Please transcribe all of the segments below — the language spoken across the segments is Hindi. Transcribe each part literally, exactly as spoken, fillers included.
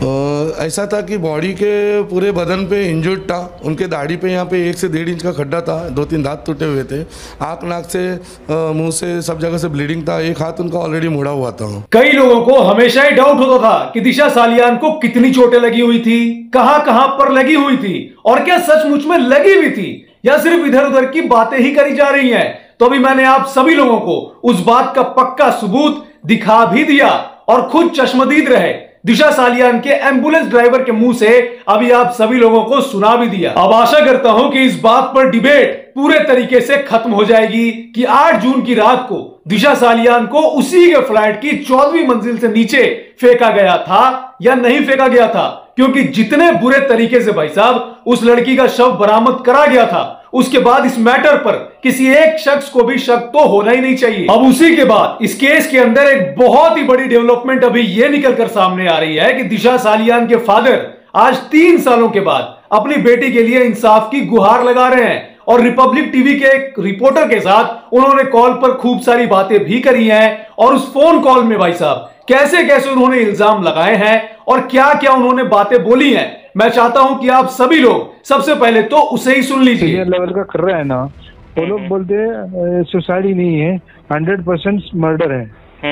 अ, ऐसा था कि बॉडी के पूरे बदन पे इंजर्ड था, उनके दाढ़ी पे यहाँ पे एक से डेढ़ इंच का खड्डा था, दो तीन दांत टूटे हुए थे, आँख नाक से मुंह से सब जगह से ब्लीडिंग था, एक हाथ उनका ऑलरेडी मुड़ा हुआ था। कई लोगों को हमेशा ही डाउट होता था कि दिशा सालियान को कितनी चोटें लगी हुई थी, कहां कहां पर लगी हुई थी और क्या सचमुच में लगी हुई थी या सिर्फ इधर उधर की बातें ही करी जा रही हैं। तो अभी मैंने आप सभी लोगों को उस बात का पक्का सबूत दिखा भी दिया और खुद चश्मदीद रहे दिशा सालियान के एम्बुलेंस ड्राइवर के मुंह से अभी आप सभी लोगों को सुना भी दिया। अब आशा करता हूं कि इस बात पर डिबेट पूरे तरीके से खत्म हो जाएगी कि आठ जून की रात को दिशा सालियान को उसी के फ्लैट की चौदहवीं मंजिल से नीचे फेंका गया था या नहीं फेंका गया था, क्योंकि जितने बुरे तरीके से भाई साहब उस लड़की का शव बरामद करा गया था, उसके बाद इस मैटर पर किसी एक शख्स को भी शक तो होना ही नहीं चाहिए। अब उसी के बाद इस केस के अंदर एक बहुत ही बड़ी डेवलपमेंट अभी यह निकलकर सामने आ रही है कि दिशा सालियान के फादर आज तीन सालों के बाद अपनी बेटी के लिए इंसाफ की गुहार लगा रहे हैं और रिपब्लिक टीवी के एक रिपोर्टर के साथ उन्होंने कॉल पर खूब सारी बातें भी करी हैं और उस फोन कॉल में भाई साहब कैसे कैसे उन्होंने इल्जाम लगाए हैं और क्या क्या उन्होंने बातें बोली हैं, मैं चाहता हूं कि आप सभी लोग सबसे पहले तो उसे ही सुन लीजिए। सीनियर लेवल का कर रहा है ना, वो लोग बोलते हैं सुसाइड ही नहीं है, हंड्रेड परसेंट मर्डर है,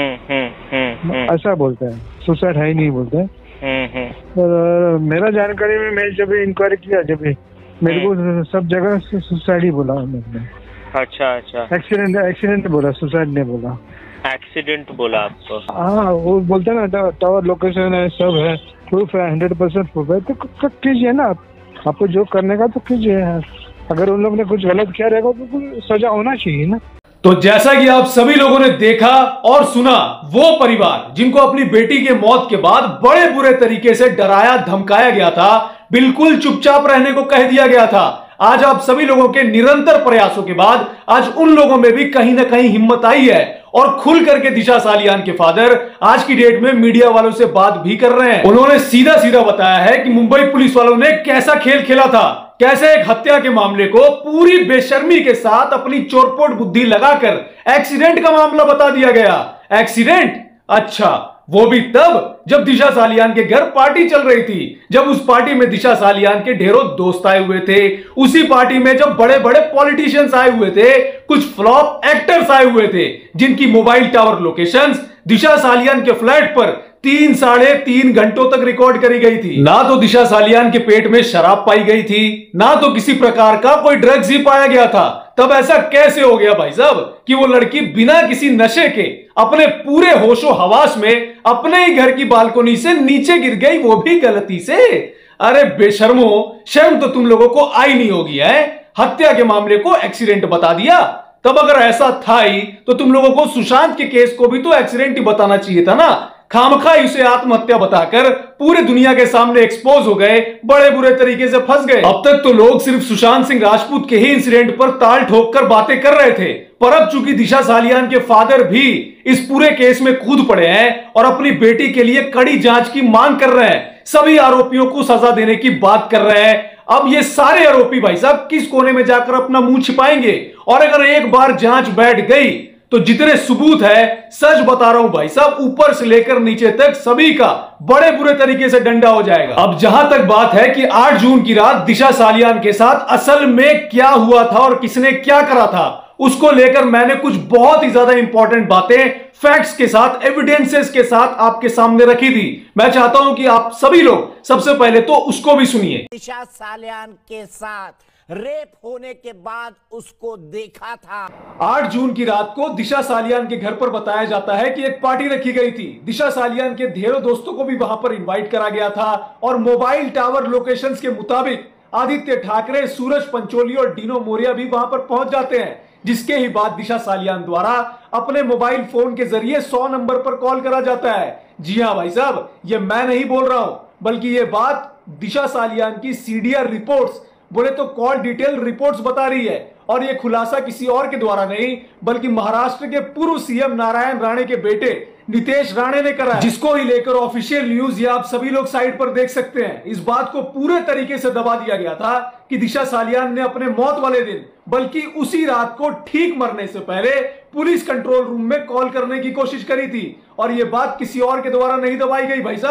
ऐसा बोलते हैं, सुसाइड है ही नहीं बोलते हैं। और मेरा जानकारी में मैं जब इंक्वायरी किया, जब मेरे को सब जगह सुसाइड ही बोला उन्होंने। अच्छा अच्छा, एक्सीडेंट एक्सीडेंट बोला, सुसाइड नहीं बोला। एक्सीडेंट बोला आपको? हाँ, वो बोलते हैं ना टावर लोकेशन है, सब है, प्रूफ है, हंड्रेड परसेंट प्रूफ है, तो कीजिए ना, आपको जो करने का तो कीजिए। अगर उन लोगों ने कुछ गलत किया रहेगा तो सजा होना चाहिए ना। तो जैसा कि आप सभी लोगों ने देखा और सुना, वो परिवार जिनको अपनी बेटी के मौत के बाद बड़े बुरे तरीके से डराया धमकाया गया था, बिल्कुल चुपचाप रहने को कह दिया गया था, आज आप सभी लोगों के निरंतर प्रयासों के बाद आज उन लोगों में भी कहीं ना कहीं हिम्मत आई है और खुल करके दिशा सालियान के फादर आज की डेट में मीडिया वालों से बात भी कर रहे हैं। उन्होंने सीधा सीधा बताया है कि मुंबई पुलिस वालों ने कैसा खेल खेला था, कैसे एक हत्या के मामले को पूरी बेशर्मी के साथ अपनी चोरपोट बुद्धि लगाकर एक्सीडेंट का मामला बता दिया गया। एक्सीडेंट? अच्छा, वो भी तब जब दिशा सालियान के घर पार्टी चल रही थी, जब उस पार्टी में दिशा सालियान के ढेरों दोस्त आए हुए थे, उसी पार्टी में जब बड़े बड़े पॉलिटिशियंस आए हुए थे, कुछ फ्लॉप एक्टर्स आए हुए थे, जिनकी mobile tower locations Disha Salian के फ्लैट पर तीन साढ़े तीन घंटों तक रिकॉर्ड करी गई थी। ना तो दिशा सालियान के पेट में शराब पाई गई थी, ना तो किसी प्रकार का कोई ड्रग्स ही पाया गया था। तब ऐसा कैसे हो गया भाई साहब कि वो लड़की बिना किसी नशे के अपने पूरे होशो हवास में अपने ही घर की बालकोनी से नीचे गिर गई, वो भी गलती से? अरे बेशर्मो, शर्म तो तुम लोगों को आई नहीं होगी है? हत्या के मामले को एक्सीडेंट बता दिया। तब अगर ऐसा था ही तो तुम लोगों को सुशांत के केस को भी तो एक्सीडेंट ही बताना चाहिए था ना। खामखा उसे आत्महत्या बताकर पूरे दुनिया के सामने एक्सपोज हो गए, बड़े बुरे तरीके से फंस गए। अब तक तो लोग सिर्फ सुशांत सिंह राजपूत के ही इंसिडेंट पर ताल ठोक कर बातें कर रहे थे, पर अब चूंकि दिशा सालियान के फादर भी इस पूरे केस में कूद पड़े हैं और अपनी बेटी के लिए कड़ी जांच की मांग कर रहे हैं, सभी आरोपियों को सजा देने की बात कर रहे हैं, अब ये सारे आरोपी भाई साहब किस कोने में जाकर अपना मुंह छिपाएंगे? और अगर एक बार जांच बैठ गई तो जितने सबूत है, सच बता रहा हूं भाई साहब, ऊपर से लेकर नीचे तक सभी का बड़े बुरे तरीके से डंडा हो जाएगा। अब जहां तक बात है कि आठ जून की रात दिशा सालियान के साथ असल में क्या हुआ था और किसने क्या करा था, उसको लेकर मैंने कुछ बहुत ही ज्यादा इंपॉर्टेंट बातें फैक्ट्स के साथ, एविडेंसेस के साथ आपके सामने रखी थी। मैं चाहता हूं कि आप सभी लोग सबसे पहले तो उसको भी सुनिए। दिशा सालियान के साथ रेप होने के बाद उसको देखा था। आठ जून की रात को दिशा सालियान के घर पर बताया जाता है कि एक पार्टी रखी गई थी। दिशा सालियान के ढेरों दोस्तों को भी वहां पर इनवाइट करा गया था और मोबाइल टावर लोकेशंस के मुताबिक आदित्य ठाकरे, सूरज पंचोली और डीनो मोरिया भी वहां पर पहुंच जाते हैं, जिसके ही बाद दिशा सालियान द्वारा अपने मोबाइल फोन के जरिए सौ नंबर पर कॉल करा जाता है। जी हां भाई साहब, ये मैं नहीं बोल रहा हूं, बल्कि ये बात दिशा सालियान की सीडीआर रिपोर्ट्स, बोले तो कॉल डिटेल रिपोर्ट्स बता रही है। और यह खुलासा किसी और के द्वारा नहीं, बल्कि महाराष्ट्र के पूर्व सीएम नारायण राणे के बेटे नितेश राणे ने करा है, जिसको ही लेकर ऑफिशियल न्यूज ये आप सभी लोग साइट पर देख सकते हैं। इस बात को पूरे तरीके से दबा दिया गया था कि दिशा सालियान ने अपने मौत वाले दिन, बल्कि उसी रात को ठीक मरने से पहले पुलिस कंट्रोल रूम में कॉल करने की कोशिश करी थी। और यह बात किसी और के द्वारा नहीं दबाई गई भाई साहब,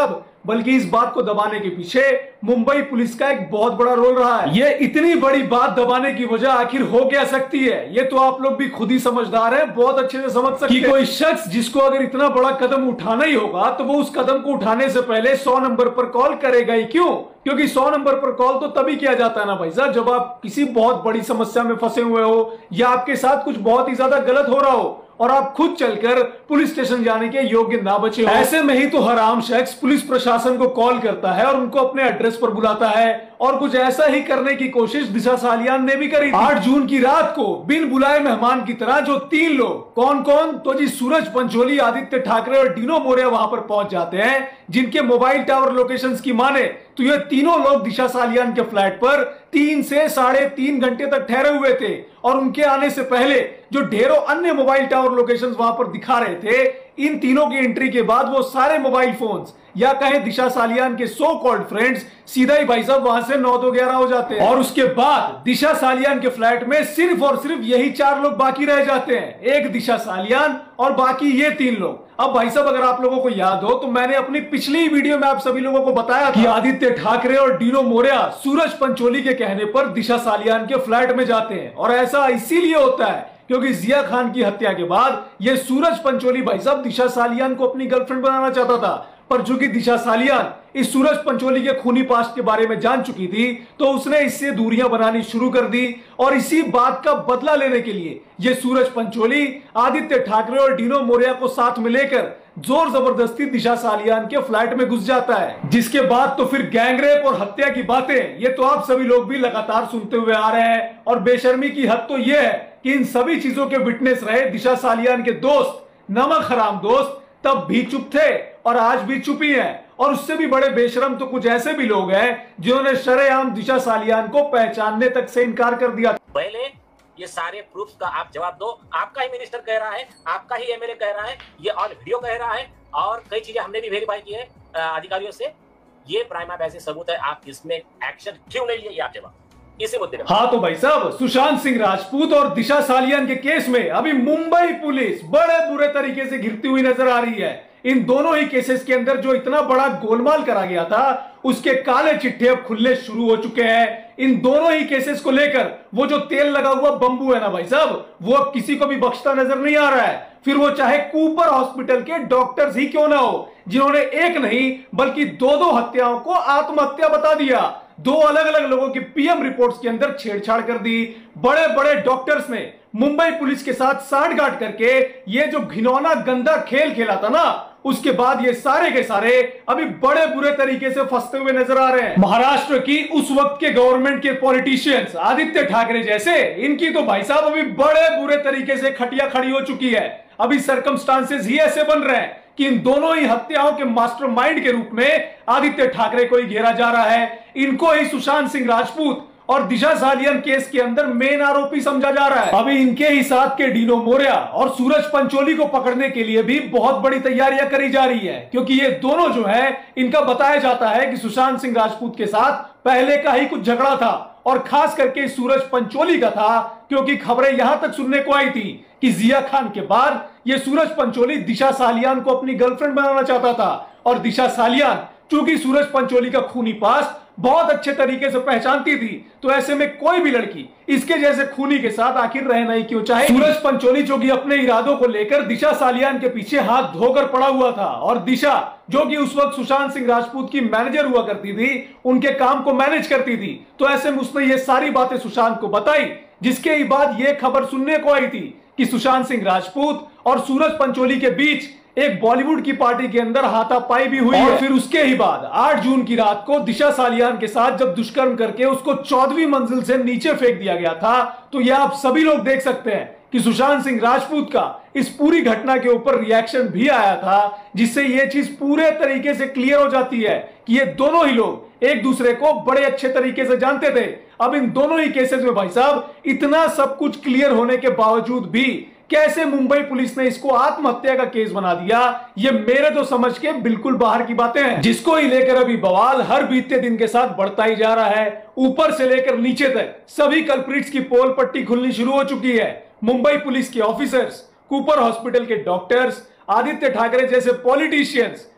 बल्कि इस बात को दबाने के पीछे मुंबई पुलिस का एक बहुत बड़ा रोल रहा है। ये इतनी बड़ी बात दबाने की वजह आखिर हो क्या सकती है, ये तो आप लोग भी खुद ही समझदार हैं, बहुत अच्छे से समझ सकते हैं कि कोई शख्स जिसको अगर इतना बड़ा कदम उठाना ही होगा तो वो उस कदम को उठाने से पहले सौ नंबर पर कॉल करेगा ही क्यों? क्योंकि सौ नंबर पर कॉल तो तभी किया जाता है ना भाई साहब, जब आप किसी बहुत बड़ी समस्या में फंसे हुए हो या आपके साथ कुछ बहुत ही ज्यादा गलत हो रहा हो और आप खुद चलकर पुलिस स्टेशन जाने के योग्य ना बचे हो। ऐसे में ही तो हर आम शख्स पुलिस प्रशासन को कॉल करता है और उनको अपने एड्रेस पर बुलाता है, और कुछ ऐसा ही करने की कोशिश दिशा सालियान ने भी करी। आठ जून की रात को बिन बुलाए मेहमान की तरह जो तीन लोग, कौन कौन, तो जी सूरज पंचोली, आदित्य ठाकरे और डीनो मोरिया वहां पर पहुंच जाते हैं, जिनके मोबाइल टावर लोकेशंस की माने तो ये तीनों लोग दिशा सालियान के फ्लैट पर तीन से साढ़े तीन घंटे तक ठहरे हुए थे, और उनके आने से पहले जो ढेरों अन्य मोबाइल टावर लोकेशंस वहां पर दिखा रहे थे, इन तीनों की एंट्री के बाद वो सारे मोबाइल फोन्स या कहें दिशा सालियान के सो कॉल्ड फ्रेंड्स सीधा ही भाई साहब वहां से नौ दो ग्यारह हो जाते हैं, और उसके बाद दिशा सालियान के फ्लैट में सिर्फ और सिर्फ यही चार लोग बाकी रह जाते हैं, एक दिशा सालियान और बाकी ये तीन लोग। अब भाई साहब अगर आप लोगों को याद हो तो मैंने अपनी पिछली वीडियो में आप सभी लोगों को बताया कि आदित्य ठाकरे और डीनो मोरिया सूरज पंचोली के कहने पर दिशा सालियान के फ्लैट में जाते हैं, और ऐसा इसीलिए होता है क्योंकि जिया खान की हत्या के बाद ये सूरज पंचोली भाई साहब दिशा सालियान को अपनी गर्लफ्रेंड बनाना चाहता था, पर चूंकि दिशा सालियान इस सूरज पंचोली के खूनी पास्ट के बारे में जान चुकी थी तो उसने इससे दूरियां बनानी शुरू कर दी, और इसी बात का बदला लेने के लिए ये सूरज पंचोली आदित्य ठाकरे और डीनो मोरिया को साथ में लेकर जोर जबरदस्ती दिशा सालियान के फ्लैट में घुस जाता है, जिसके बाद तो फिर गैंगरेप और हत्या की बातें ये तो आप सभी लोग भी लगातार सुनते हुए आ रहे हैं। और बेशर्मी की हद तो यह है कि इन सभी चीजों के विटनेस रहे दिशा सालियान के दोस्त, नमक हराम दोस्त, तब भी चुप थे और आज भी चुप ही हैं। और उससे भी बड़े बेशरम तो कुछ ऐसे भी लोग हैं जिन्होंने शरेआम दिशा सालियान को पहचानने तक से इनकार कर दिया। पहले ये सारे प्रूफ का आप जवाब दो, आपका ही मिनिस्टर कह रहा है, आपका ही एमएलए कह रहा है, ये ऑन वीडियो कह रहा है, और कई चीजें हमने भी वेरीफाई की है अधिकारियों से, ये प्राइमा फेसी सबूत है, आप इसमें एक्शन क्यों नहीं लिए, ये आप जवाब इसी मुद्दे में। हाँ तो भाई साहब सुशांत सिंह राजपूत और दिशा सालियान के केस में अभी मुंबई पुलिस बड़े बुरे तरीके से घिरती हुई नजर आ रही है। इन दोनों ही केसेस के अंदर जो इतना बड़ा गोलमाल करा गया था उसके काले चिट्ठे अब खुलने शुरू हो चुके हैं। इन दोनों ही केसेस को लेकर वो जो तेल लगा हुआ बंबू है ना भाई साहब, वो अब किसी को भी बख्शता नजर नहीं आ रहा है, फिर वो चाहे कूपर हॉस्पिटल के डॉक्टर्स ही क्यों ना हो, जिन्होंने एक नहीं बल्कि दो दो हत्याओं को आत्महत्या बता दिया, दो अलग अलग लोगों की पीएम रिपोर्ट्स के अंदर छेड़छाड़ कर दी। बड़े बड़े डॉक्टर्स ने मुंबई पुलिस के साथ सांठगांठ करके ये जो घिनौना गंदा खेल खेला था ना, उसके बाद ये सारे के सारे अभी बड़े बुरे तरीके से फंसते हुए नजर आ रहे हैं। महाराष्ट्र की उस वक्त के गवर्नमेंट के पॉलिटिशियंस आदित्य ठाकरे जैसे, इनकी तो भाई साहब अभी बड़े बुरे तरीके से खटिया खड़ी हो चुकी है। अभी सर्कमस्टांसेस ही ऐसे बन रहे हैं कि इन दोनों ही हत्याओं के मास्टरमाइंड के रूप में आदित्य ठाकरे को ही घेरा जा रहा है। इनको ही सुशांत सिंह राजपूत और दिशा सालियान केस के अंदर मेन आरोपी समझा जा रहा है। अभी इनके ही साथ के डीनो मोरिया और सूरज पंचोली को पकड़ने के लिए भी बहुत बड़ी तैयारियां करी जा रही है, क्योंकि ये दोनों जो है इनका बताया जाता है कि सुशांत सिंह राजपूत के साथ पहले का ही कुछ झगड़ा था, और खास करके सूरज पंचोली का था, क्योंकि खबरें यहां तक सुनने को आई थी कि जिया खान के बाद ये सूरज पंचोली दिशा सालियान को अपनी गर्लफ्रेंड बनाना चाहता था, और दिशा सालियान चूंकि सूरज पंचोली का खूनी पास्ट बहुत अच्छे तरीके से पहचानती थी, तो ऐसे में कोई भी लड़की इसके जैसे खूनी के साथ आखिर रहना ही क्यों चाहे। सूरज पंचोली जो कि अपने इरादों को लेकर दिशा सालियान के पीछे हाथ धोकर पड़ा हुआ था, और दिशा जो कि उस वक्त सुशांत सिंह राजपूत की मैनेजर हुआ करती थी, उनके काम को मैनेज करती थी, तो ऐसे में उसने ये सारी बातें सुशांत को बताई, जिसके ही बाद ये खबर सुनने को आई थी कि सुशांत सिंह राजपूत और सूरज पंचोली के बीच एक बॉलीवुड की पार्टी के अंदर हाथापाई भी हुई, और फिर उसके ही बाद आठ जून की रात को दिशा सालियान के साथ जब दुष्कर्म करके उसको चौदहवीं मंजिल से नीचे फेंक दिया गया था, तो यह आप सभी लोग देख सकते हैं कि सुशांत सिंह राजपूत का इस पूरी घटना के ऊपर रिएक्शन भी आया था, जिससे यह चीज पूरे तरीके से क्लियर हो जाती है कि ये दोनों ही लोग एक दूसरे को बड़े अच्छे तरीके से जानते थे। अब इन दोनों ही केसेस में भाई साहब इतना सब कुछ क्लियर होने के बावजूद भी कैसे मुंबई पुलिस ने इसको आत्महत्या का केस बना दिया, ये मेरे तो समझ के बिल्कुल बाहर की बातें हैं, जिसको ही लेकर अभी बवाल हर बीतते दिन के साथ बढ़ता ही जा रहा है। ऊपर से लेकर नीचे तक सभी कल्प्रिट्स की पोल पट्टी खुलनी शुरू हो चुकी है। मुंबई पुलिस के ऑफिसर्स, कूपर हॉस्पिटल के डॉक्टर्स, आदित्य ठाकरे जैसे पॉलिटिशियंस,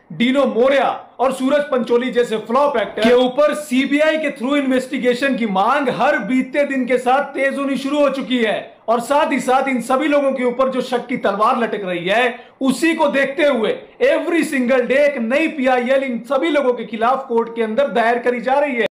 डीनो मोरिया और सूरज पंचोली जैसे फ्लॉप एक्टर के ऊपर सीबीआई के थ्रू इन्वेस्टिगेशन की मांग हर बीतते दिन के साथ तेज होनी शुरू हो चुकी है। और साथ ही साथ इन सभी लोगों के ऊपर जो शक की तलवार लटक रही है, उसी को देखते हुए एवरी सिंगल डे एक नई पीआईएल इन सभी लोगों के खिलाफ कोर्ट के अंदर दायर करी जा रही है।